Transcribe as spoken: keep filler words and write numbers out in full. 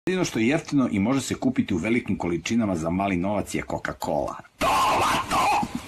Jedino što je jeftino i može se kupiti u velikim količinama za mali novac je Coca Cola. To, to!